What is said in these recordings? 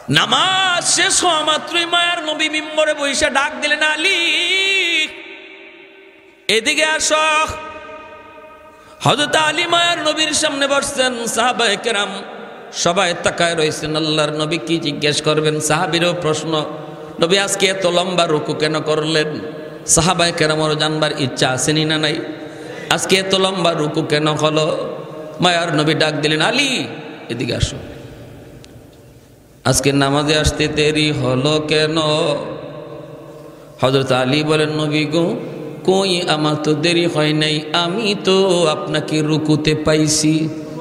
নামাজ শেষ হওয়া মাত্রই মায়ার নবী মিম্বরে বইসা ডাক দিলেন, আলী এদিকে আসো। হযরত আলী মায়ার নবীর সামনে বসছেন, সাহাবায়ে কেরাম সবাই তাকায় রয়েছেন। আল্লাহর নবী কি জিজ্ঞেস করবেন? সাহাবীরও প্রশ্ন, নবী আজকে এত লম্বা রুকু কেন করলেন? সাহাবায়ে কেরামেরও জানবার ইচ্ছা আসেনি না নাই? আজকে এত লম্বা রুকু কেন হলো? মায়ার নবী ডাক দিলেন, আলী এদিকে আসো, আজকে নামাজে আসতে দেরি হলো কেন? হযরত আলী বলেন, নবী গো কই আমার তো দেরি হয় নাই, আমি তো আপনাকে রুকুতে পাইছি।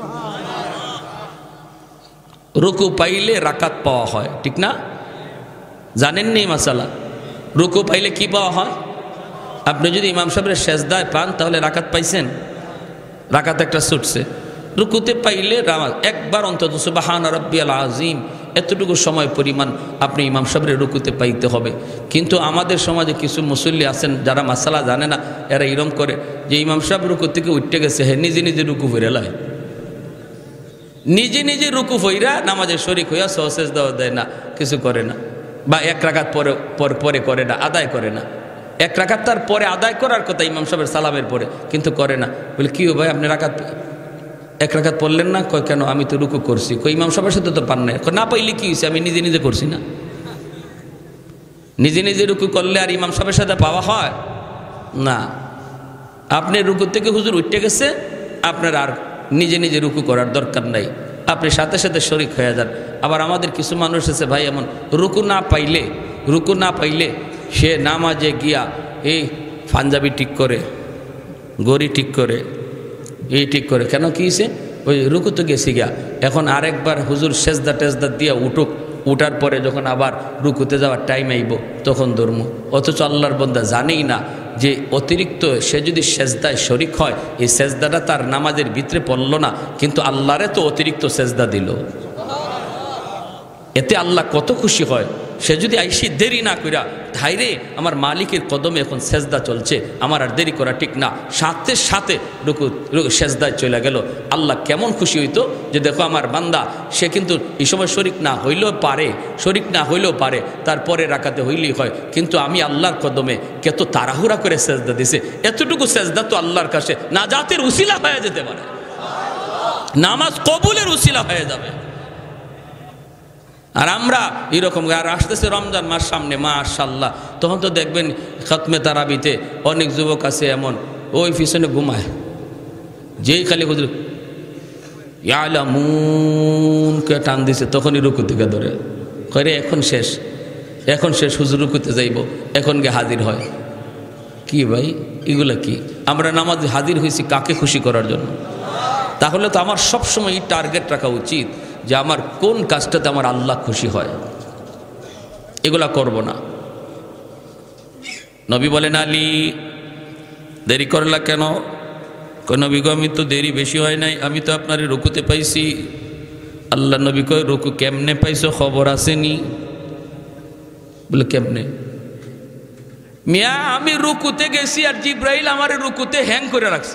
রুকু পাইলে রাকাত পাওয়া হয়, ঠিক না? জানেননি মাসালা? রুকু পাইলে কি পাওয়া হয়? আপনি যদি ইমাম সাহেবের সেজদায় পান তাহলে রাকাত পাইছেন, রাকাত একটা ছুটছে। রুকুতে পাইলে একবার অন্তত সুবহান রাব্বিয়াল আযীম এতটুকু সময় পরিমাণ আপনি ইমাম সাহেবের রুকুতে পাইতে হবে। কিন্তু আমাদের সমাজে কিছু মুসল্লি আছেন যারা মাসালা জানে না, এরা এরম করে যে ইমাম সাহেব রুকু থেকে উঠতে গেছে, হ্যাঁ নিজে নিজে রুকু ফিরে লয়, নিজে নিজে রুকু ফইরা নামাজের শরীক হইয়া সেজদা দেয় না, কিছু করে না, বা এক রাকাত পরে করে না, আদায় করে না। এক রাকাত তার পরে আদায় করার কথা ইমাম সাহেবের সালামের পরে, কিন্তু করে না। বলে কি ভাই আপনি এক রাকাত পড়লেন না? কয় কেন, আমি তো রুকু করছি। কই ইমাম সাহেবের সাথে তো পান না। না পাইলে কি হয়েছে, আমি নিজে নিজে করছি না। নিজে নিজে রুকু করলে আর ইমাম সাহেবের সাথে পাওয়া হয় না। আপনি রুকু থেকে হুজুর উঠতে গেছে, আপনার আর নিজে নিজে রুকু করার দরকার নাই, আপনি সাথে সাথে শরীক হয়ে যান। আবার আমাদের কিছু মানুষ আছে ভাই এমন, রুকু না পাইলে সে নামাজে গিয়া এই পাঞ্জাবি ঠিক করে, গড়ি ঠিক করে, এই ঠিক করে। কেন কি হয়েছে? ওই রুকু তো গেছি গিয়া, এখন আরেকবার হুজুর সেজদা টেজদা দিয়া উঠার পরে যখন আবার রুকুতে যাওয়ার টাইম আইব তখন ধর্ম। অথচ আল্লাহর বান্দা জানেই না যে অতিরিক্ত সে যদি সেজদায় শরিক হয়, এই সেজদাটা তার নামাজের ভিতরে পড়ল না, কিন্তু আল্লাহরে তো অতিরিক্ত সেজদা দিল। এতে আল্লাহ কত খুশি হয়। সে যদি আইসি দেরি না কইরা, ধাইরে আমার মালিকের কদমে এখন সেজদা চলছে, আমার আর দেরি করা ঠিক না, সাথে সাথে রুকু সেজদায় চলে গেল, আল্লাহ কেমন খুশি হইতো যে দেখো আমার বান্দা, সে কিন্তু এই সময় শরিক না হইলেও পারে, তারপরে রাকাতে হইলেই হয়, কিন্তু আমি আল্লাহর কদমে কত তাড়াহুড়া করে সেজদা দিছে। এতটুকু সেজদা তো আল্লাহর কাছে নাজাতের উসিলা হয়ে যেতে পারে, নামাজ কবুলের উসিলা হয়ে যাবে। আর আমরা এরকম, আর আসতেছে রমজান মাস সামনে, মাশাআল্লাহ, তখন তো দেখবেন খতমে তারাবিতে অনেক যুবক আছে এমন, ওই পিছনে ঘুমায়, যেই খালি হুজুর ইয়ালামুন কে টান দিছে তখনই রুকু থেকে ধরে করে, এখন শেষ হুজুর রুকুতে যাইব, এখন গিয়ে হাজির হয়। কি ভাই এগুলা কি? আমরা নামাজে হাজির হয়েছি কাকে খুশি করার জন্য? তাহলে তো আমার সবসময় এই টার্গেট রাখা উচিত যে আমার কোন কাজটাতে আমার আল্লাহ খুশি হয়, এগুলা করব না। নবী বলেন, আলী দেরি করলা কেন? নবী গো আমি তো দেরি বেশি হয় নাই, আমি তো আপনার রুকুতে পাইছি। আল্লাহ নবী কয়, রুকু কেমনে পাইছো, খবর আসেনি? বলে কেমনে? মিয়া আমি রুকুতে গেছি আর জিব্রাইল আমার রুকুতে হ্যাং করে রাখছে।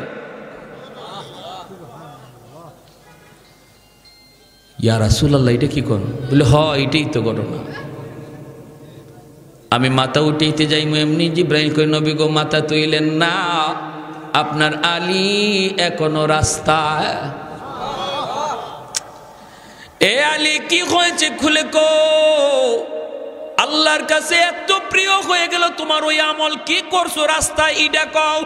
ইয়া রাসূলুল্লাহ এটা কি কোন? বলে এটাই তো ঘটনা। আমি মাথা উঠাইতে যাই, এমনি জিব্রাইল কই, নবী গো মাথা তুইলেন না, আপনার আলী এখনো রাস্তায়। এ আলী কি হয়েছে খুলে কো, আল্লাহর কাছে এত প্রিয় হয়ে গেল তোমার ওই আমল, কি করছো রাস্তায় ইডা কও।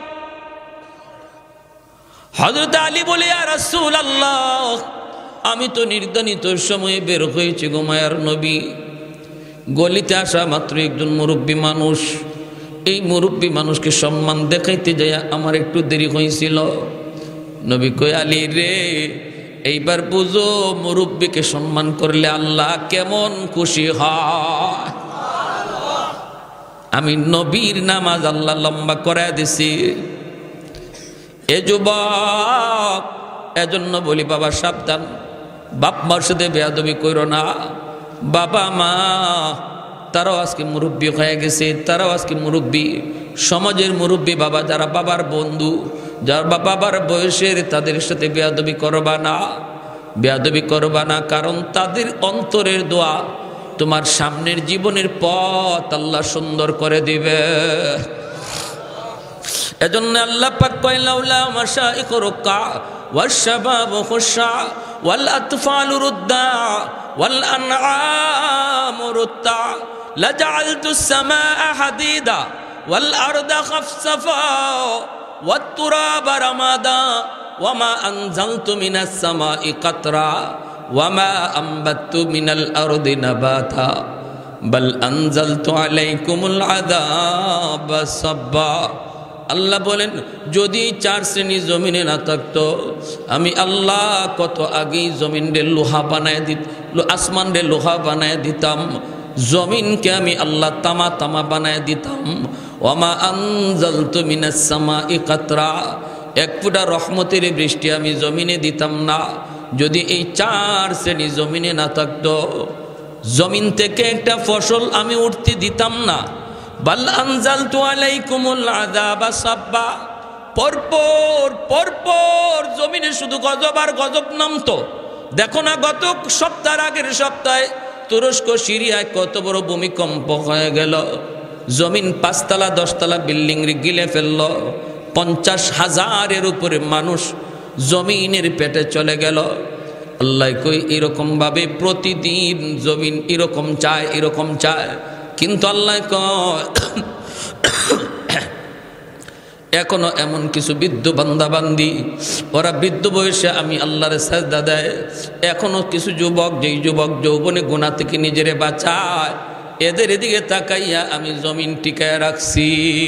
হযরত আলী বলে, ইয়া রাসূলুল্লাহ আমি তো নির্ধারিত সময়ে বের হয়েছি গো মায়ার নবী। গলিতে আসা মাত্র একজন মুরব্বী মানুষ, এই মুরব্বী মানুষকে সম্মান দেখাইতে যায় আমার একটু দেরি হয়েছিল। নবী কই, আলী রে এইবার বুঝো মুরব্বীকে সম্মান করলে আল্লাহ কেমন খুশি হয়। আমি নবীর নামাজ আল্লাহ লম্বা করে দিছি। এ যুবক, এজন্য বলি বাবা সাবধান, বাপ মার সাথে বেয়াদবি কইরো না। বাবা মা তারাও আজকে মুরব্বী হয়ে গেছে, তারাও আজকে মুরব্বী, সমাজের মুরব্বী বাবা যারা বাবার বন্ধু, যারা বাবার বয়সের, তাদের সাথে বেয়াদবি করবা না, কারণ তাদের অন্তরের দোয়া তোমার সামনের জীবনের পথ আল্লাহ সুন্দর করে দিবে। এজন্য আল্লাহ পাক কয় লাউলা মাশাইখ রুকা ওয়াশ শাবাব খুশা ওয়াল আতফাল রুদ্দা ওয়াল আনআম রুত্তা লাজআলতুস সামাআ হাদিদা ওয়াল আরদা খাফসাফা ওয়াত তুরাবা রামাদা ওয়ামা আনজালতু মিনাস সামাই কাতরা ওয়ামা আম্বাতু মিনাল আরদি নাবাতা বাল আনজালতু আলাইকুমুল আযাবা সাব্বা। আল্লাহ বলেন যদি 4 শ্রেণী জমিনে না থাকতো আমি আল্লাহ কত আগেই জমিনের লোহা বানায় আসমানের লোহা বানায় দিতাম, জমিনকে আমি আল্লাহ তামা তামা বানায় দিতাম। ওয়ামা আনজালতু মিনাস সামাই কাতরা, এক ফোঁটা রহমতের বৃষ্টি আমি জমিনে দিতাম না যদি এই 4 শ্রেণী জমিনে না থাকতো। জমিন থেকে একটা ফসল আমি উঠতে দিতাম না। বাল আনজালতু আলাইকুমুল আযাবা সাব্বা, পরপর জমিনে শুধু গজব আর গজব নামতো। দেখো না গত সপ্তাহের আগের সপ্তাহে তুরস্ক সিরিয়ায় কত বড় ভূমিকম্প হয়ে গেল, জমিন 5 তলা 10 তলা বিল্ডিং গিলে ফেলল, 50,000-এর উপরে মানুষ জমিনের পেটে চলে গেল। আল্লাহ কই এরকম ভাবে প্রতিদিন জমিন এরকম চায়, কিন্তু আল্লাহ কয় এখনো এমন কিছু বৃদ্ধ বান্দাবান্দি ওরা বৃদ্ধ বয়সে আমি আল্লাহর সাজদা দেয়। এখনো কিছু যুবক, যেই যুবক যৌবনে গুনাহ থেকে নিজেরে বাঁচায়, এদের এদিকে তাকাইয়া আমি জমিন টিকায় রাখছি।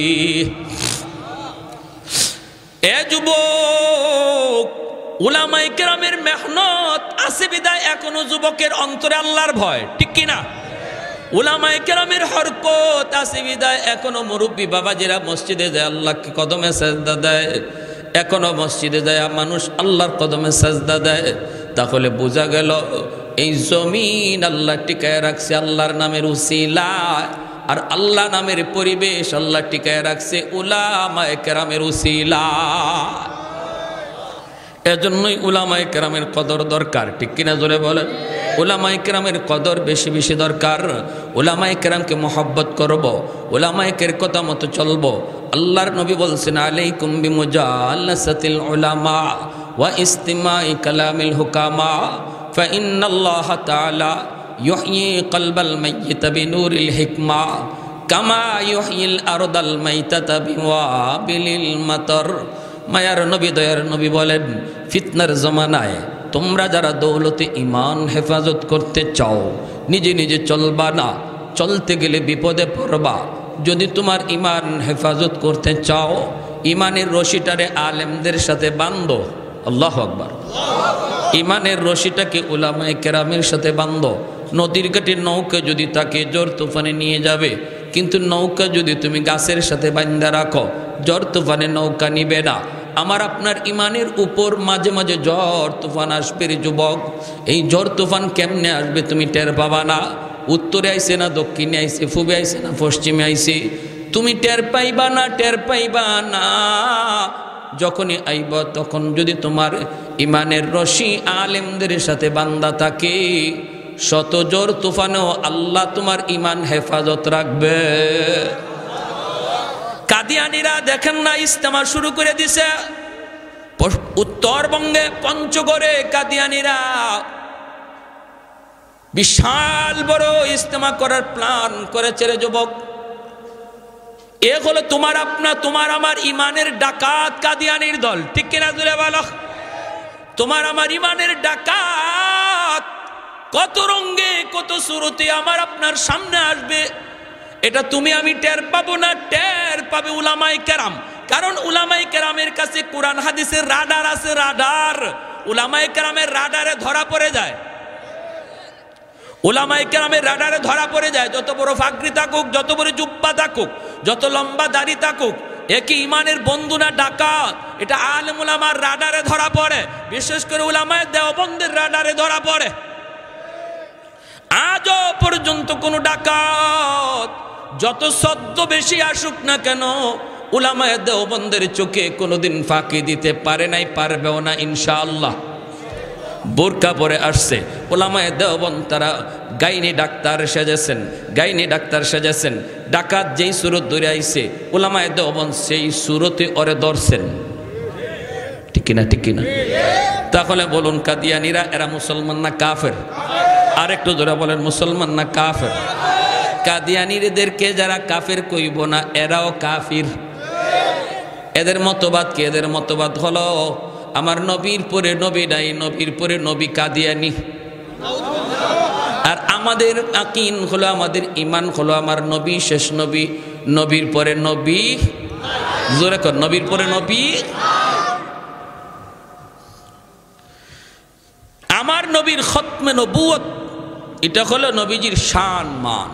এ যুবক, উলামায়ে কেরামের মেহনত আছে বিদায় এখনো যুবকের অন্তরে আল্লাহর ভয়, ঠিক কিনা? উলামায়ে কেরামের হরকত আছে বিদায় এখনো মুরব্বী বাবাজিরা মসজিদে যায় আল্লাহকে কদমে সাজদা দেয়, এখনো মসজিদে যায় মানুষ আল্লাহর কদমে সাজদা দেয়। তাহলে বোঝা গেল এই জমিন আল্লাহ টিকায় রাখছে আল্লাহর নামের উসিলায়, আর আল্লাহ নামের পরিবেশ আল্লাহ টিকায় রাখছে উলামায়ে কেরামের উসিলায়। এজন্যই উলামায়ে কেরামের কদর দরকার, ঠিক কিনা জোরে বলেন? উলামায়ে কেরামের কদর বেশি বেশি দরকার। উলামায়ে কেরামকে মহব্বত করব, উলামায়ে কের কথা মতো চলবো। আল্লাহর নবী বলছেন আলাইকুম বিমুজালাসাতিল উলামা ওয়া ইস্তিমাই কালামিল হুকামা ফাইন্নাল্লাহা তাআলা ইউহয়ি কলবাল মাইয়িতা বিনুরিল হিকমা কামা ইউহয়িল আরদাল মাইতাতা বিওয়াবিলিল মাতর। মায়ার নবী দয়ার নবী বলেন ফিতনার জমানায় তোমরা যারা দৌলতে ইমান হেফাজত করতে চাও নিজে নিজে চলবা না, চলতে গেলে বিপদে পড়বা। যদি তোমার ইমান হেফাজত করতে চাও ইমানের রশিটারে আলেমদের সাথে বাঁধো। আল্লাহু আকবার। ইমানের রশিটাকে উলামায়ে কেরামের সাথে বাঁধো। নদীর ঘাটে নৌকা যদি তাকে ঝড় তুফানে নিয়ে যাবে, কিন্তু নৌকা যদি তুমি গাছের সাথে বাঁধা রাখো ঝড় তুফানে নৌকা নিবে না। আমার আপনার ইমানের উপর মাঝে মাঝে ঝড় তুফান আসবে রে যুবক। এই ঝড় তুফান কেমনে আসবে তুমি টের পাবা না। উত্তরে আইছে না দক্ষিণে আইছে, পূবে আইছে না পশ্চিমে আইছে, তুমি টের পাইবা না। যখনই আইব তখন যদি তোমার ইমানের রশি আলেমদের সাথে বান্ধা থাকে শত ঝড় তুফানেও আল্লাহ তোমার ইমান হেফাজত রাখবে। কাদিয়ানীরা দেখেন না ইজতেমা শুরু করে দিছে উত্তরবঙ্গে পঞ্চগড়ে। কাদিয়ানীরা বিশাল বড় ইজতেমা করার প্ল্যান করেছে রে যুবক। এ হলো তোমার আমার ইমানের ডাকাত কাদিয়ানীর দল, ঠিক কিনা জোরে বলো? তোমার আমার ইমানের ডাকাত কত রঙে কত সুরতে আমার আপনার সামনে আসবে, এটা তুমি আমি টের পাবো না, টের পাবে উলামায়ে কেরাম। কারণ উলামায়ে কেরামের কাছে কোরআন হাদিসের রাডার আছে, রাডার। উলামায়ে কেরামের রাডারে ধরা পড়ে যায়, উলামায়ে কেরামের রাডারে ধরা পড়ে যায়। যত বড় ফাকরি থাকুক, যত বড় জুব্বা থাকুক, যত লম্বা দাড়ি থাকুক, একই ইমানের বন্ধু না ডাকাত। এটা আলেম উলামার রাডারে ধরা পড়ে, বিশেষ করে উলামায়ে দেওবন্দের রাডারে ধরা পড়ে। আজও পর্যন্ত কোন ডাকাত যত সদ্য বেশি আসুক না কেন উলামায়ে দেওবন্দের চোখে কোনোদিন ফাঁকি দিতে পারে নাই, পারবেও না ইনশাআল্লাহ। বোরকা পরে আসছে। ওলামায়ে দেওবন্দ তারা গাইনি ডাক্তার সেজেছেন। ডাকাত যেই সুরত ধরে আইছে, ওলামায়ে দেওবন্দ সেই সুরতে ওরে ধরছেন। ঠিক কিনা? তাহলে বলুন, কাদিয়ানীরা এরা মুসলমান না কাফের? আর একটু ধরে বলেন, মুসলমান না কাফের? কাদিয়ানীদেরকে যারা কাফের কইব না, এরাও কাফির। এদের মতবাদ কি? এদের মতবাদ হলো আমার নবীর পরে নবী নাই, নবীর পরে নবী কাদিয়ানী। আর আমাদের আকিন হলো, আমাদের ইমান হলো আমার নবী শেষ নবী, নবীর পরে নবী। জোরে কর, নবীর পরে নবী। আমার নবীর খতমে নবুয়ত, এটা হলো নবীজির শান মান।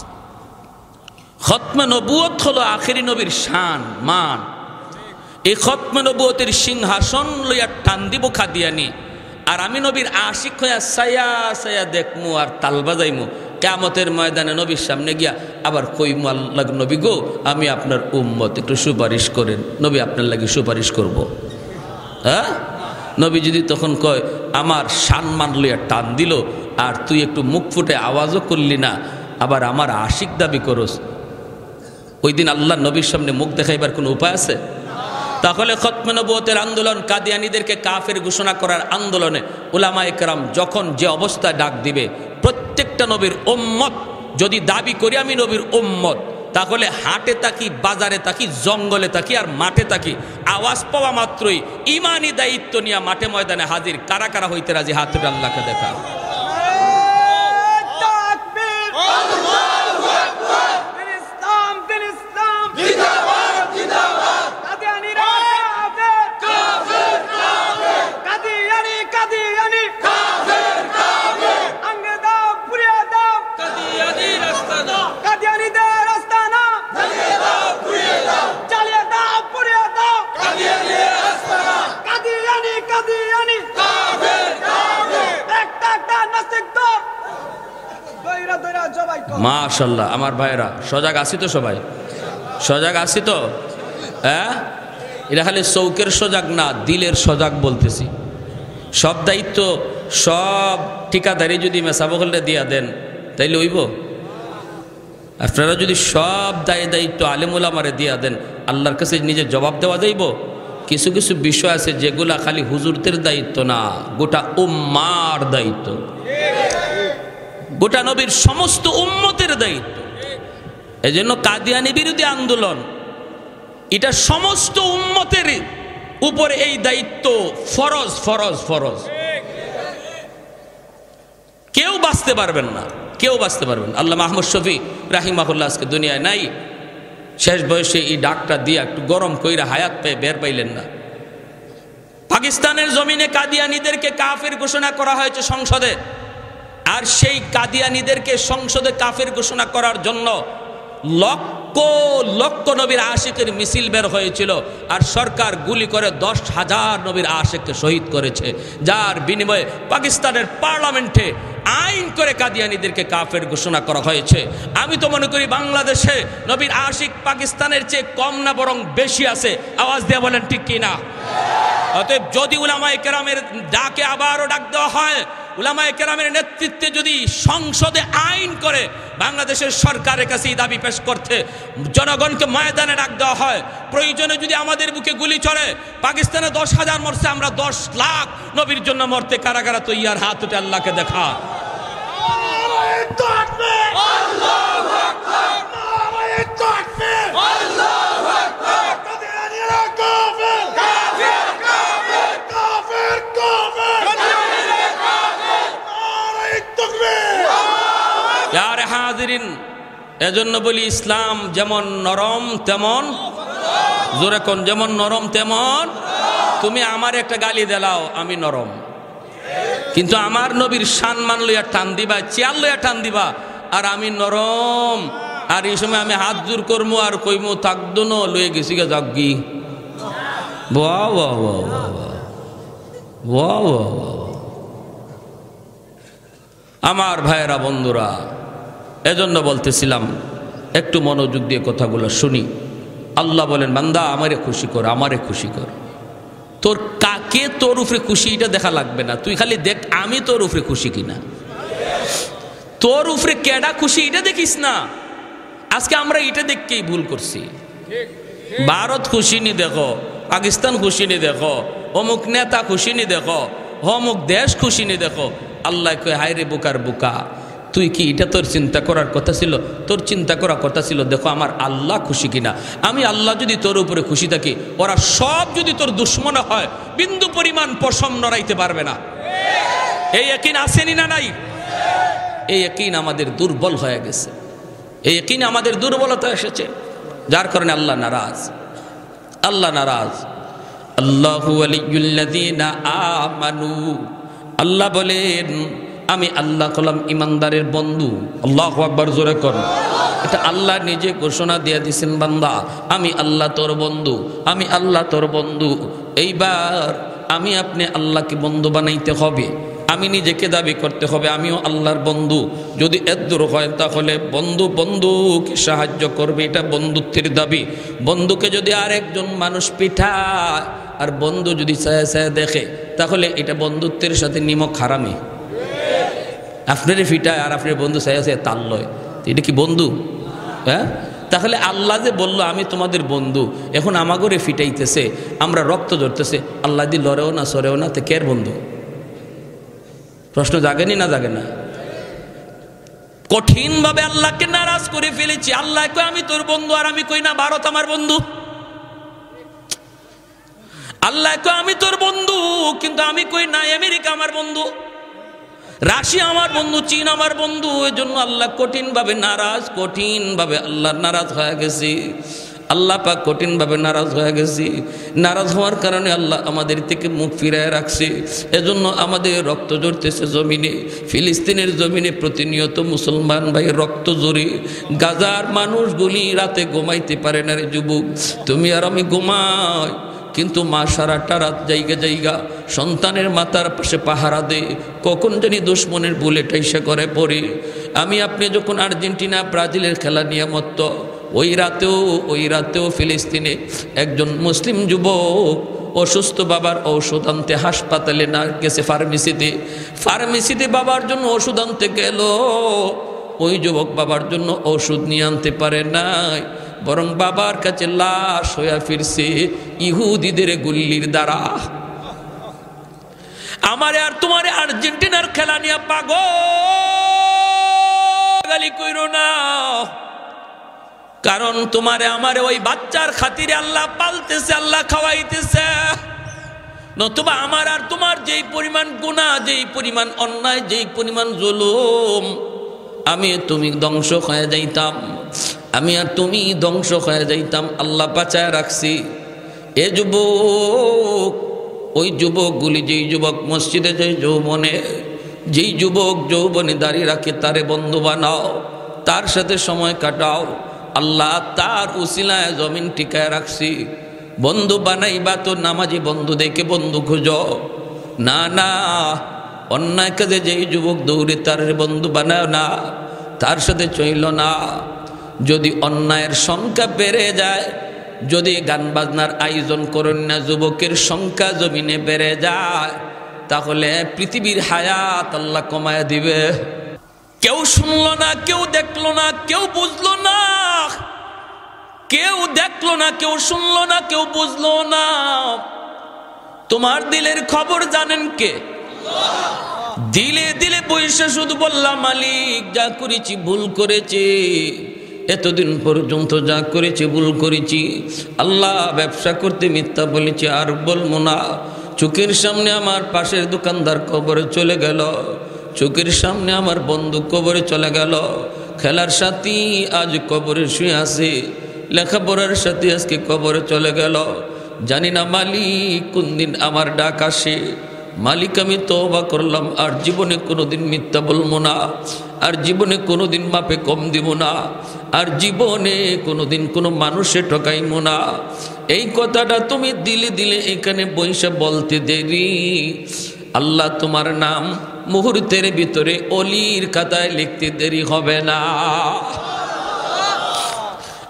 খতমে নবুয়ত হলো আখেরি নবীর শান মান। এই খতমে নবুয়তের সিংহাসন লইয়া টান দিব কাদিয়ানী। আর আমি নবীর আশিক হইয়া সায়া সায়া দেখমু আর তাল বাজাইমু। কিয়ামতের ময়দানে নবীর সামনে গিয়া আবার কইমু, আল্লাহ নবী গো, আমি আপনার উম্মত, একটু সুপারিশ করেন। নবী আপনার লাগি সুপারিশ করব। হ্যাঁ, নবী যদি তখন কয় আমার সম্মান লইয়া টান দিল, আর তুই একটু মুখ ফুটে আওয়াজও করলি না, আবার আমার আশিক দাবি করস, ওই দিন আল্লাহ নবীর সামনে মুখ দেখাইবার কোনো উপায় আছে? তাহলে খতমে নবুয়তের আন্দোলন, কাদিয়ানীদেরকে কাফের ঘোষণা করার আন্দোলনে উলামায়ে কেরাম যখন যে অবস্থায় ডাক দিবে, প্রত্যেকটা নবীর উম্মত যদি দাবি করি আমি নবীর উম্মত, তাহলে হাটে থাকি, বাজারে থাকি, জঙ্গলে থাকি আর মাঠে থাকি, আওয়াজ পাওয়া মাত্রই ইমানি দায়িত্ব নিয়ে মাঠে ময়দানে হাজির। কারা কারা হইতে রাজি? হাত তুলে আল্লাহকে দেখা। মাশাআল্লাহ, আমার ভাইরা সজাগ আছি তো? সবাই সজাগ আছি তো? হ্যাঁ, এটা খালি চৌকের সজাগ না, দিলের সজাগ বলতেছি। সব দায়িত্ব, সব ঠিকাদারি যদি মেসাবকলে দিয়া দেন তাইলে হইব? আপনারা যদি সব দায়িত্ব আলেমুল আমারে দিয়া দেন, আল্লাহর কাছে নিজে জবাব দেওয়া যাইব? কিছু কিছু বিষয় আছে যেগুলা খালি হুজুরদের দায়িত্ব না, গোটা উম্মার দায়িত্ব, গোটা নবীর সমস্ত উম্মতের দায়িত্ব। এজন্য কাদিয়ানী বিরোধী আন্দোলন, এটা সমস্ত উম্মতের উপরে এই দায়িত্ব ফরজ ফরজ ফরজ। কেউ বাঁচতে পারবেন না, কেউ বাঁচতে পারবেন। আল্লামা আহমদ শফি রাহিমাহুল্লাহ আজকে দুনিয়ায় নাই। শেষ বয়সে এই ডাকটা দিয়ে একটু গরম কইরা হায়াত পেয়ে বের পাইলেন না। পাকিস্তানের জমিনে কাদিয়ানীদেরকে কাফের ঘোষণা করা হয়েছে সংসদে, আর সেই কাদিয়ানীদেরকে সংসদে কাফের ঘোষণা করার জন্য লক্ষ লক্ষ নবীর আশিকের মিছিল বের হয়েছিল, আর সরকার গুলি করে 10,000 নবীর আশিককে শহীদ করেছে, যার বিনিময়ে পাকিস্তানের পার্লামেন্টে আইন করে কাদিয়ানীদেরকে কাফের ঘোষণা করা হয়েছে। আমি তো মনে করি বাংলাদেশে নবীর আশিক পাকিস্তানের চেয়ে কম না বরং বেশি আছে। আওয়াজ দিয়ে বলেন ঠিক কিনা? অতএব যদি উলামায়ে কেরামের ডাকে আবারও ডাক দেওয়া হয়, উলামায়ে কেরামের নেতৃত্বে যদি সংসদে আইন করে বাংলাদেশের সরকারের কাছে এই দাবি পেশ করতে, জনগণকে ময়দানে ডাক দেওয়া হয়, প্রয়োজনে যদি আমাদের বুকে গুলি চলে, পাকিস্তানে 10,000 মরছে, আমরা 10 লাখ নবীর জন্য মরতে কারা কারা তৈয়ার? হাত উঠে আল্লাহকে দেখা। এজন্য বলি ইসলাম যেমন নরম তেমন, জোরে কোন, যেমন নরম তেমন। তুমি আমার একটা গালি দেলাও, আমি নরম, কিন্তু আমার নবীর সম্মান লইয়া টান দিবা, চেয়ার লইয়া টান দিবা, আর আমি নরম। আর এই সময় আমি হাত জোর করবো আর কইমু থাকদো ন লয়ে গেছি গে জাগি। বাহ বাহ বাহ বাহ বাহ। আমার ভাইয়েরা, বন্ধুরা, এজন্য বলতেছিলাম একটু মনোযোগ দিয়ে কথাগুলো শুনি। আল্লাহ বলেন, বান্দা আমারে খুশি কর, আমারে খুশি কর। তোর কে তোর উপরে খুশি এটা দেখা লাগবে না, তুই খালি দেখ আমি তোর উপরে খুশি কিনা। তোর উপরে কেডা খুশি এটা দেখিস না। আজকে আমরা এটা দেখকেই ভুল করছি। ভারত খুশি নি দেখো, পাকিস্তান খুশি নি দেখো, অমুক নেতা খুশি নি দেখো, অমুক দেশ খুশি নি দেখো। আল্লাহ কয় হায় রে বোকার বোকা, তুই কি এটা তোর চিন্তা করার কথা ছিল? তোর চিন্তা করার কথা ছিল দেখো আমার আল্লাহ খুশি কিনা। আমি আল্লাহ যদি তোর উপরে খুশি থাকি, ওরা সব যদি তোর দুশ্মন হয়, বিন্দু পরিমাণ পশম নড়াইতে পারবে না। এই ইয়াকিন আসেনি না নাই? এই ইয়াকিন আমাদের দুর্বল হয়ে গেছে, এই ইয়াকিন আমাদের দুর্বলতা এসেছে, যার কারণে আল্লাহ নারাজ। আল্লাহ নারাজ। আল্লাহু ওয়ালিয়ুল্লাযীনা আমানু, আল্লাহ বলেন আমি আল্লাহ কলাম ইমানদারের বন্ধু। আল্লাহু আকবার, জোরে কর। এটা আল্লাহ নিজে ঘোষণা দিয়ে দিয়েছেন, বান্দা আমি আল্লাহ তোর বন্ধু, আমি আল্লাহ তোর বন্ধু। এইবার আমি আপনি আল্লাহকে বন্ধু বানাইতে হবে, আমি নিজেকে দাবি করতে হবে আমিও আল্লাহর বন্ধু। যদি এদূর হয় তাহলে বন্ধু বন্ধুকে সাহায্য করবে, এটা বন্ধুত্বের দাবি। বন্ধুকে যদি আরেকজন মানুষ পিঠায় আর বন্ধু যদি ছায়া ছায়া দেখে, তাহলে এটা বন্ধুত্বের সাথে নিমক হারামি। আপনারই ফিটায় আর আপনার বন্ধু ছায়া ছায়া তাল লয়, এটা কি বন্ধু? হ্যাঁ, তাহলে আল্লাহ যে বলল আমি তোমাদের বন্ধু, এখন আমাগরে ফিটাইতেছে, আমরা রক্ত ধরতেছে, আল্লাহ দি লড়েও না সরেও না, তো কের বন্ধু? প্রশ্ন জাগেনি না জাগে না? কঠিন ভাবে আল্লাহকে নারাজ করে ফেলেছি। আল্লাহ কই আমি তোর বন্ধু, আর আমি কই না ভারত আমার বন্ধু। আল্লাহ কই আমি তোর বন্ধু, কিন্তু আমি কই না আমেরিকা আমার বন্ধু, রাশিয়া আমার বন্ধু, চীন আমার বন্ধু। এই জন্য আল্লাহ কঠিন ভাবে নারাজ, কঠিন ভাবে আল্লাহ নারাজ হয়ে গেছি। আল্লাহ পাক কঠিন ভাবে নারাজ হয়ে গেছি। নারাজ হওয়ার কারণে আল্লাহ আমাদের থেকে মুখ ফিরায় রাখছে। এজন্য আমাদের রক্ত ঝরতেছে জমিনে, ফিলিস্তিনের জমিনে প্রতিনিয়ত মুসলমান ভাই রক্ত ঝরে। গাজার মানুষগুলি রাতে ঘুমাইতে পারে না রে যুবক, তুমি আর আমি ঘুমাই, কিন্তু মা সারাটা রাত জায়গা জায়গা সন্তানের মাথার পাশে পাহারা দে, কখন জানি দুশ্মনের বুলেট এসে করে পড়ে। আমি আপনি যখন আর্জেন্টিনা ব্রাজিলের খেলা নিয়ে মত্ত, ওই রাতেও ফিলিস্তিনে একজন মুসলিম যুবক অসুস্থ বাবার ঔষধ আনতে হাসপাতালে না গেছে, ফার্মেসিতে বাবার জন্য ওষুধ আনতে গেল। ওই যুবক বাবার জন্য ওষুধ নিয়ে আনতে পারে নাই, বরং বাবার কাছে লাশ হয়ে ফিরছে ইহুদিদের গুল্লির দ্বারা। আমারে আর তোমারে আর্জেন্টিনার খেলা নিয়ে পাগল কইরো না, কারণ তোমারে আমারে ওই বাচ্চার খাতিরে আল্লাহ পালতেছে, আল্লাহ খাওয়াইতেছে। নতুবা আমার আর তোমার যেই পরিমাণ গুনাহ, যেই পরিমাণ অন্যায়, যেই পরিমাণ জুলুম, আমি তুমি ধ্বংস হয়ে যাইতাম, আমি আর তুমি ধ্বংস হয়ে যাইতাম। আল্লাহ বাঁচায় রাখছি। এ যুবক, ওই যুবকগুলি, যেই যুবক মসজিদে যায় যৌবনে, যেই যুবক যৌবনে দাঁড়িয়ে রাখে, তারে বন্ধু বানাও, তার সাথে সময় কাটাও। আল্লাহ তার উসিলায় জমিন টিকায় রাখছি। বন্ধু বানাইবা তো নামাজি বন্ধু দেখে বন্ধু খুঁজো না, না অন্যায় কাজে যেই যুবক দৌড়ে তার বন্ধু বানায় না, তার সাথে চইল না। যদি অন্যায়ের সংখ্যা বেড়ে যায়, যদি গান বাজনার আয়োজন করেন না, যুবকের সংখ্যা জমিনে বেড়ে যায়, তাহলে পৃথিবীর হায়াত আল্লাহ কমায় দিবে। কেউ শুনলো না, কেউ দেখলো না, কেউ বুঝলো না, কেউ দেখলো না, কেউ শুনলো না, কেউ বুঝলো না। তোমার দিলের খবর জানেন কে? দিলে দিলে বৈশা শুধু বললাম মালিক যা করেছি ভুল করেছি, এতদিন পর্যন্ত যা করেছি ভুল করেছি। আল্লাহ ব্যবসা করতে মিথ্যা বলেছি, আর বলবো না। চোখের সামনে আমার পাশের দোকানদার কবরে চলে গেল, চোখের সামনে আমার বন্ধু কবরে চলে গেল, খেলার সাথী আজ কবরে শুয়ে আছে, লেখাপড়ার সাথী আজকে কবরে চলে গেল। জানি না মালিক কোন দিন আমার ডাক আসে। মালিক আমি তওবা করলাম, আর জীবনে কোনোদিন মিথ্যা বলবো না, আর জীবনে কোনোদিন মাপে কম দিব না, আর জীবনে কোনোদিন কোনো মানুষে ঠকাইমো না। এই কথাটা তুমি দিলে দিলে এখানে বইসা বলতে দেরি। আল্লাহ তোমার নাম মুহূর্তের ভিতরে অলির খাতায় লিখতে দেরি হবে না।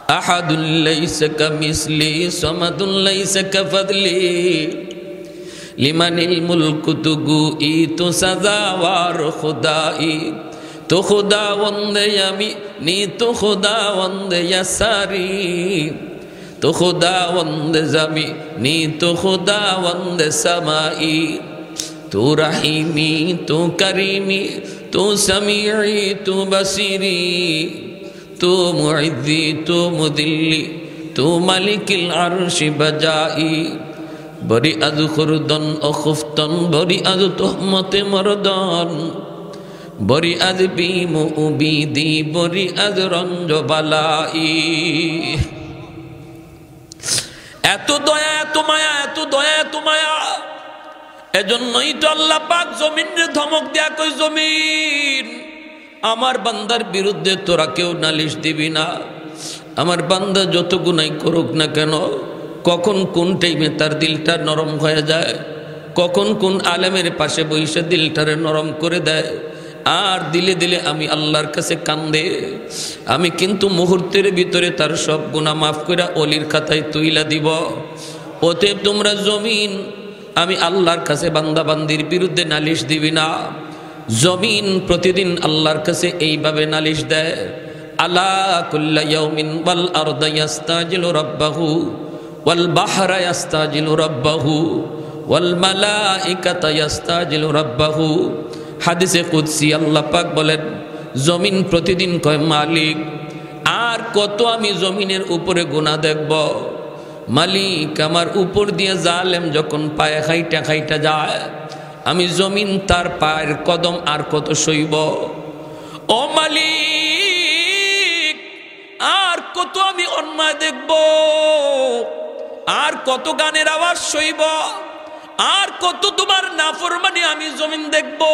আহাদুল লাইসা কামিসলি সামাদুল লাইসা কাফাদলি লিমানিল মুলকু তুগুই তো সাজাওয়ার খুদাই তো খুদাওয়ান্দে আমি নি তো খুদাওয়ান্দে ইয়াসারি তো খুদাওয়ান্দে জামি নি তো খুদাওয়ান্দে সামাই তো রাহিমি তো করিমি তো সামিঈ তো বসিরি তো মুইজ্জি তো মুদিল্লি তো মালিকিল আরশি বজাই বরি আজ খুরদন ও খুফতন বরি আজ তোহমতে মরদন বরি আজ বিমু উবিদি বরি আজ রঞ্জ বালাই এত দয়া এত মায়া এত দয়া এত মায়া এজন্যই তো আল্লাহ পাক জমিনের ধমক দেয়া কই জমিন আমার বান্দার বিরুদ্ধে তোরা কেউ নালিশ দিবি না আমার বান্দা যত গুনাহ করুক না কেন কখন কোন টাইমে তার দিলটা নরম হয়ে যায় কখন কোন আলেমের পাশে বসে দিলটারে নরম করে দেয় আর দিলে দিলে আমি আল্লাহর কাছে কান্দে আমি কিন্তু মুহূর্তের ভিতরে তার সব গুনাহ মাফ করে ওলির খাতায় তুইলা দিব অতএব তোমরা জমিন আমি আল্লাহর কাছে বান্দা বান্দির বিরুদ্ধে নালিশ দিবি না জমিন প্রতিদিন আল্লাহর কাছে এইভাবে নালিশ দেয় আলা কুল্লা ইয়াউমিন ওয়াল আরদু ইস্তাজিলু রাব্বাহু ওয়াল বাহরা ইস্তাজিলু রাব্বাহু ওয়াল মালাইকাতু ইস্তাজিলু রাব্বাহু হাদিসে কুদসি আল্লাহ পাক বলেন জমিন প্রতিদিন কয় মালিক আর কত আমি জমিনের উপরে গুনাহ দেখব মালিক আমার উপর দিয়ে জালেম যখন পায়ে খাইটা খাইটা যায় আমি জমিন তার পায়ের কদম আর কত সইব ও মালিক আর কত আমি অন্যায় দেখব আর কত গানের আওয়াজ সইব আর কত তোমার নাফরমানি আমি জমিন দেখব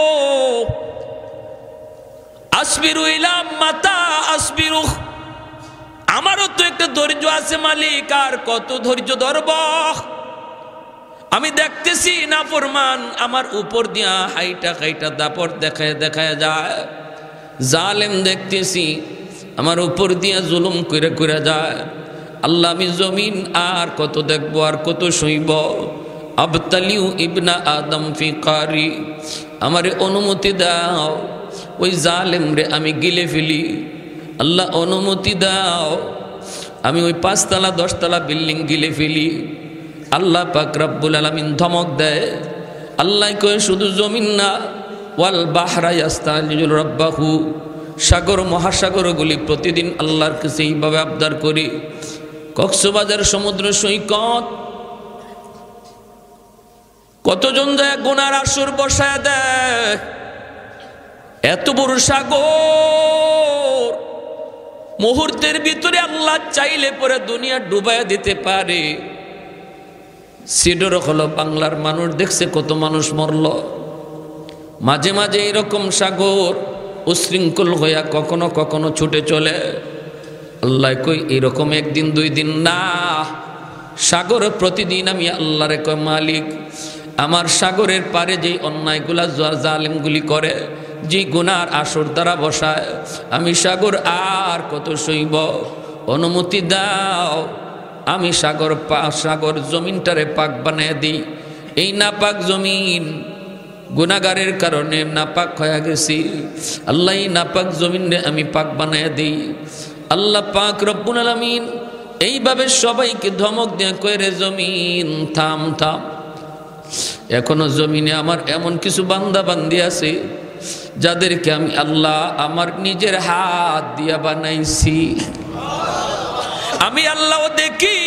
আসবিরু ইলা মাতা আসবিরু আমারও তো একটা ধৈর্য আছে মালিক আর কত ধৈর্য ধরব আমি দেখতেছি নাফরমান আমার উপর দিয়া হাইটা খাইটা দাপট দেখায় দেখায় যায় জালেম দেখতেছি আমার উপর দিয়া জুলুম করে করে যায় আল্লাহ আমি জমিন আর কত দেখব আর কত সইব আবতালিউ ইবনা আদম ফি কারি আমারে অনুমতি দাও ওই জালেম রে আমি গিলে ফেলি আল্লাহ অনুমতি দাও আমি ওই 5 তলা 10 তলা বিল্ডিং গিলে ফেলি আল্লাহ পাক রব্বুল আলামিন ধমক দেয় আল্লাহ কয় শুধু জমিন না ওয়াল বাহরা ইস্তাজিলু রাব্বাহু সাগর মহাসাগরগুলি প্রতিদিন আল্লাহর কাছে এইভাবে আবদার করি কক্সবাজার সমুদ্র সৈকত কতজন যায় গুনার আসর বসায় দেয় এত বড় সাগর মুহূর্তের ভিতরে আল্লাহ চাইলে পরে দুনিয়া ডুবাইয়া দিতে পারে সিডর হলো বাংলার মানুষ দেখছে কত মানুষ মরল মাঝে মাঝে এরকম সাগর উশৃঙ্খল হইয়া কখনো কখনো ছুটে চলে আল্লাহ কই এরকম একদিন দুই দিন না সাগর প্রতিদিন আমি আল্লাহরে কই মালিক আমার সাগরের পারে যেই অন্যায়গুলা জালেমগুলি করে যে গুনার আসর দ্বারা বসায় আমি সাগর আর কত সইব অনুমতি দাও আমি সাগর জমিনটারে পাক বানিয়ে দিই এই নাপাক জমিন গুনাহগারের কারণে নাপাক হয়ে গেছি আল্লাহ এই নাপাক জমিনে আমি পাক বানিয়ে দিই আল্লাহ পাক রব্বুল আলামিন এইভাবে সবাইকে ধমক দিয়ে কয় রে জমিন থাম থাম এখনো জমিনে আমার এমন কিছু বান্দা বান্দি আছে যাদেরকে আমি আল্লাহ আমার নিজের হাত দিয়া বানাইছি আমি আল্লাহ দেখি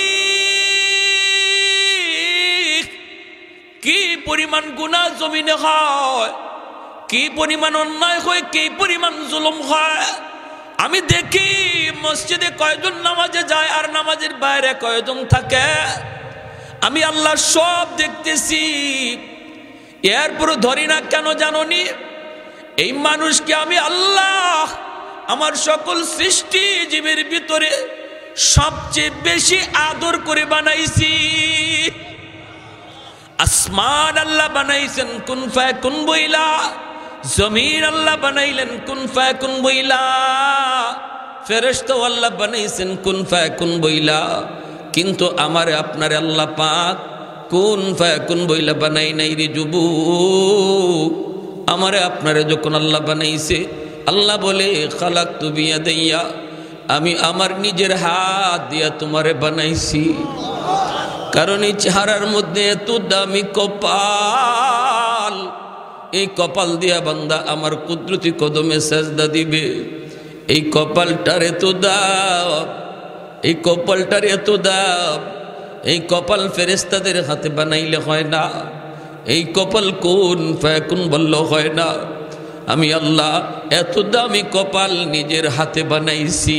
কি পরিমাণ গুনাহ জমিনে হয় কি পরিমাণ অন্যায় হয় কি পরিমাণ জুলুম হয় আমি দেখি মসজিদে কয়জন নামাজে যায় আর নামাজের বাইরে কয়জন থাকে আমি আল্লাহ সব দেখতেছি এরপর ধরি না কেন জানোনি এই মানুষকে আমি আল্লাহ আমার সকল সৃষ্টি জীবের ভিতরে সবচেয়ে বেশি আদর করে বানাইছি আসমান আল্লাহ বানাইছেন কুন ফায়াকুন বইলা জমিন আল্লাহ বানাইলেন কুন ফায়াকুন বইলা ফেরেশতা আল্লাহ বানাইছেন কুন ফায়াকুন বইলা কিন্তু আমারে আপনারে আল্লাহ পাক কুন ফায়াকুন বইলা বানাই নাই রে যুবক, আমারে আপনারে যখন আল্লাহ বানাইছে, আল্লাহ বলে খালাকতু বিয়াদাইয়া, আমি আমার নিজের হাত দিয়া তোমারে বানাইছি। কারণ এই চেহারার মধ্যে এত দামি কপাল, এই কপাল দিয়া বান্দা আমার কুদরতি কদমে সেজদা দিবে। এই কপালটার এত দাম, এই কপালটার এত দাম, এই কপাল ফেরেশতাদের হাতে বানাইলে হয় না, এই কপাল কুন ফায়াকুন বললে হয় না। আমি আল্লাহ এত দামি কপাল নিজের হাতে বানাইছি।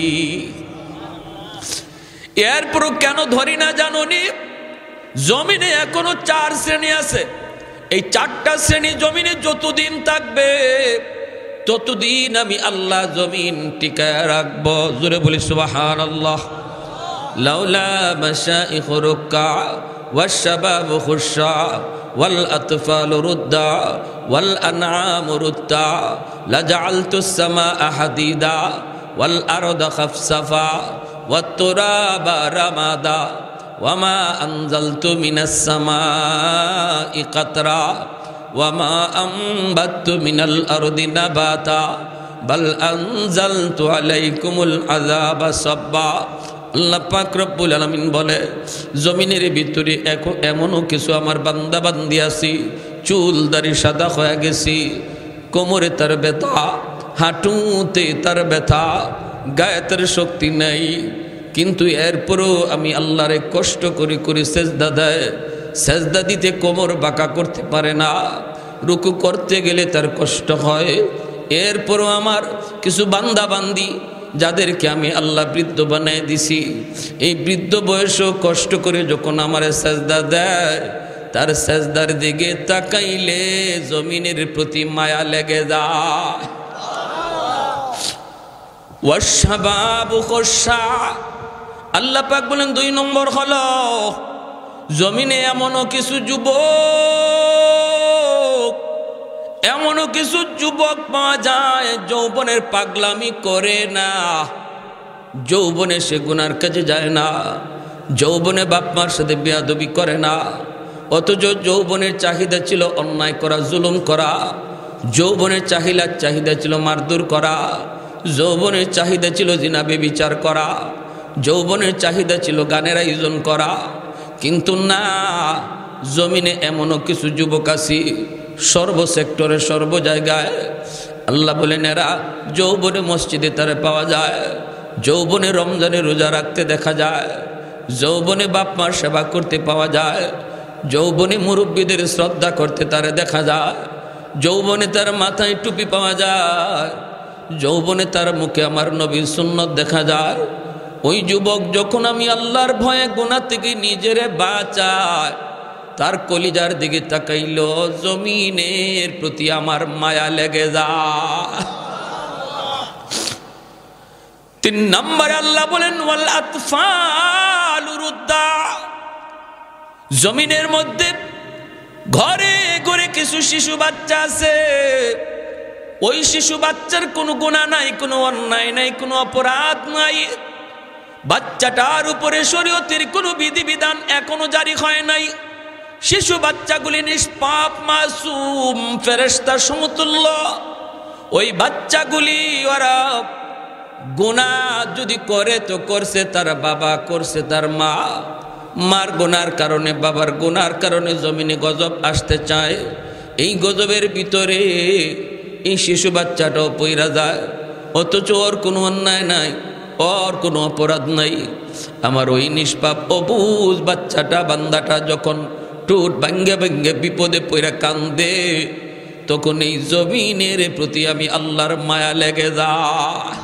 এরপরও কেন ধরি না জানোনি? জমিনে এখনো 4 শ্রেণী আছে। এই 4টা শ্রেণী জমিনে যতদিন থাকবে ততদিন আমি আল্লাহ জমিন টিকায় রাখবো। জোরে বলি সুবহানাল্লাহ। লাউলা মাশাইখু রুক্কা ওয়াশ-শাবাবু খুশা ওয়াল আতফালু রুদ্দা ওয়াল আনআমু রুত্তা লাজআলতুস সামাআ হাদিদা ওয়াল আরদা খাফসাফা ওয়াত তুরাবা রামাদা ওয়ামা আনজালতু মিনাস সামাই কাতরা ওয়ামা আনবাততু মিনাল আরদি নাবাতা বাল আনজালতু আলাইকুমুল আযাবা সাব্বা। আল্লাহ পাক রব্বুল আলামিন বলে, জমিনের ভিতরে এমনও কিছু আমার বান্দা বান্দি আছি, চুল দাড়ি সাদা হয়ে গেছি, কোমরে তার ব্যথা, হাঁটুতে তার ব্যথা, গায়ে তার শক্তি নাই, কিন্তু এরপরও আমি আল্লাহরে কষ্ট করে করে সেজদা দেয়। সেজদা দিতে কোমর বাঁকা করতে পারে না, রুকু করতে গেলে তার কষ্ট হয়। এরপরও আমার কিছু বান্দা বান্দি যাদেরকে আমি আল্লাহ বৃদ্ধ বানাই দিছি, এই বৃদ্ধ বয়সও কষ্ট করে যখন আমার সেজদা দেয়, তার সেজদার দিকে তাকাইলে জমিনের প্রতি মায়া লেগে যায়। ওয়াশ-শাবাবু খুশা, আল্লাহ পাক বলেন 2 নম্বর হলো জমিনে এমনও কিছু যুবক, এমনও কিছু যুবক পাওয়া যায় যৌবনের পাগলামি করে না, যৌবনে সে গুনার কাজে যায় না, যৌবনে বাপ মার সাথে বেয়াদবি করে না, অথচ যৌবনের চাহিদা ছিল অন্যায় করা, জুলুম করা, যৌবনের চাহিদা ছিল মারধর করা, যৌবনের চাহিদা ছিল জিনা ব্যভিচার করা, যৌবনের চাহিদা ছিল গানের আয়োজন করা। কিন্তু না, জমিনে এমনও কিছু যুবক আছে সর্ব সেক্টরে, সর্ব জায়গায়, আল্লাহ বলেন এরা যৌবনে মসজিদে তারে পাওয়া যায়, যৌবনে রমজানে রোজা রাখতে দেখা যায়, যৌবনে বাপ মার সেবা করতে পাওয়া যায়, যৌবনে মুরব্বীদের শ্রদ্ধা করতে তারে দেখা যায়, যৌবনে তার মাথায় টুপি পাওয়া যায়, যৌবনে তার মুখে আমার নবীর সুন্নত দেখা যায়। ওই যুবক যখন আমি আল্লাহর ভয়ে গুনাহ থেকে নিজেরে বাঁচায়, তার কলিজার দিকে তাকাইল, জমিনের প্রতি আমার মায়া লেগে যায়। 3 নম্বরে আল্লাহ বলেন ওয়াল আতফালু রুদ্দা, জমিনের মধ্যে ঘরে ঘরে কিছু শিশু বাচ্চা আছে, ওই শিশু বাচ্চার কোনো গুনাহ নাই, কোনো অন্যায় নাই, কোনো অপরাধ নাই, বাচ্চাটার উপরে শরীয়তের কোনো বিধিবিধান এখনো জারি হয় নাই, শিশু বাচ্চাগুলি নিষ্পাপ মাসুম ফেরেশতার সমতুল্য। ওই বাচ্চাগুলি ওরা গুনাহ যদি করে তো করছে তার বাবা, করছে তার মা, মার গুনার কারণে, বাবার গুনার কারণে জমিনে গজব আসতে চায়। এই গজবের ভিতরে এই শিশু বাচ্চাটাও পইরা যায়, অথচ ওর কোনো অন্যায় নাই, ওর কোনো অপরাধ নাই। আমার ওই নিষ্পাপ অবুঝ বাচ্চাটা, বান্দাটা যখন টুট ভাঙ্গে ভাঙ্গে বিপদে পইরা কান্দে, তখন এই জমিনের প্রতি আমি আল্লাহর মায়া লেগে যায়।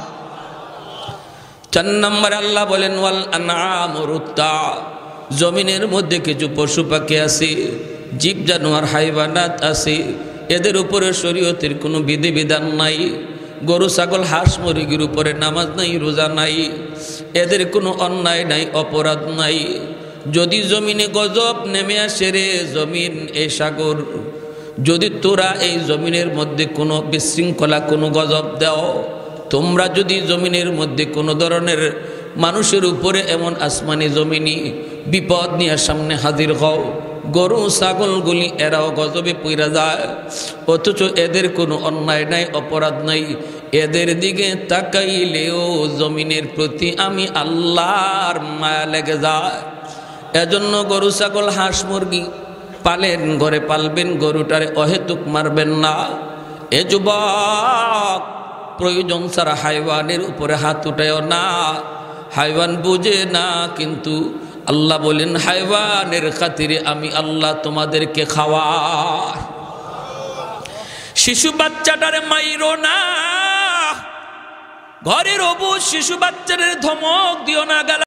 4 নম্বরে আল্লাহ বলেন ওয়াল আনআমু রুত্তা, জমিনের মধ্যে কিছু পশু পাখি আছে, জীব জানোয়ার হাইওয়ানাত আছে, এদের উপরে শরীয়তের কোনো বিধিবিধান নাই, গরু ছাগল হাঁস মুরগির উপরে নামাজ নাই, রোজা নাই, এদের কোনো অন্যায় নাই, অপরাধ নাই। যদি জমিনে গজব নেমে আসে রে জমিন এ সাগর, যদি তোরা এই জমিনের মধ্যে কোনো বিশৃঙ্খলা, কোনো গজব দাও, তোমরা যদি জমিনের মধ্যে কোনো ধরনের মানুষের উপরে এমন আসমানি জমিনি বিপদ নিয়ে সামনে হাজির হও, গরু ছাগলগুলি এরাও গজবে পইরা যায়, অথচ এদের কোনো অন্যায় নাই, অপরাধ নাই। এদের দিকে তাকাইলেও জমিনের প্রতি আমি আল্লাহর মায়া লেগে যায়। এজন্য গরু ছাগল হাঁস মুরগি পালেন, ঘরে পালবেন, গরুটারে অহেতুক মারবেন না। এ যুবক, প্রয়োজন ছাড়া হাইওয়ানের উপরে হাত উঠায়ও না। হাইওয়ান বুঝে না, কিন্তু আল্লাহ বলেন হাইওয়ানের খাতিরে আমি আল্লাহ তোমাদেরকে খাওয়াই। শিশু বাচ্চাটারে মাইরো না, ঘরের অবুঝ শিশু বাচ্চাদের ধমক দিও না।